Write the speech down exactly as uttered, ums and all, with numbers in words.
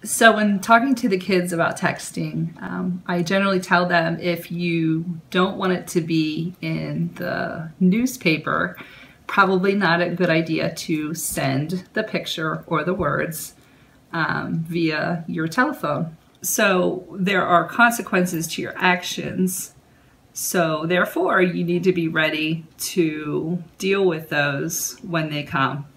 So when talking to the kids about texting, um, I generally tell them if you don't want it to be in the newspaper, probably not a good idea to send the picture or the words um, via your telephone. So there are consequences to your actions. So therefore, you need to be ready to deal with those when they come.